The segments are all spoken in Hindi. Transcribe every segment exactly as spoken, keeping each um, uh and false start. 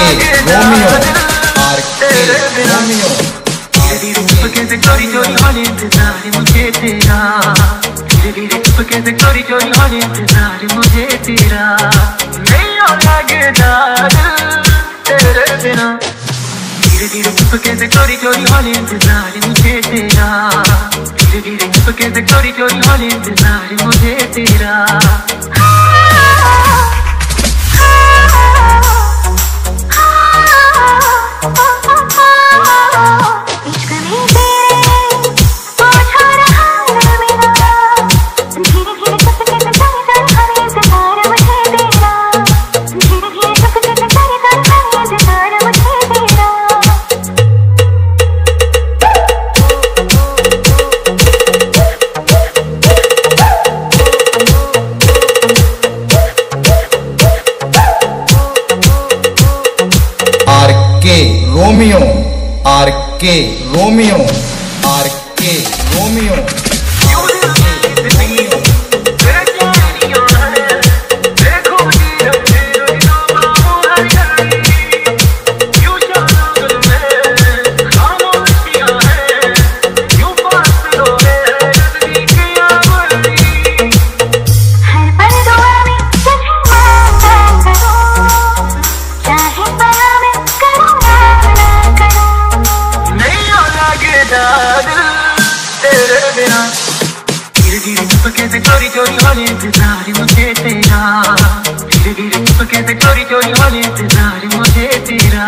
रोमियो आर के रोमियो चुपके से चोरी चोरी होने इंतजार मुझे तेरा, धीरे धीरे चुपके से चोरी चोरी होने इंतजार मुझे तेरा, नहीं और लगेगा तेरे बिना। धीरे धीरे चुपके से चोरी चोरी होने इंतजार मुझे तेरा, धीरे धीरे चुपके से चोरी चोरी होने इंतजार मुझे तेरा। Romeo R K Romeo R K Romeo धीरे धीरे चुपके से चोरी चोरी होने इंतजार मुझे तेरा, धीरे धीरे चुपके से चोरी चोरी होने इंतजार मुझे तेरा।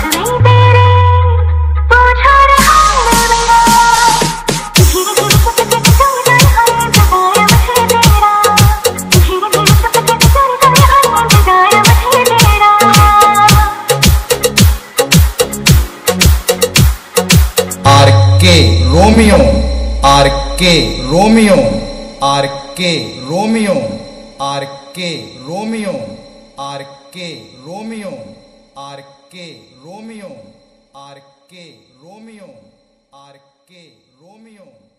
R K Romeo R K Romeo R K Romeo R K Romeo R K Romeo R K Romeo R K Romeo R K Romeo.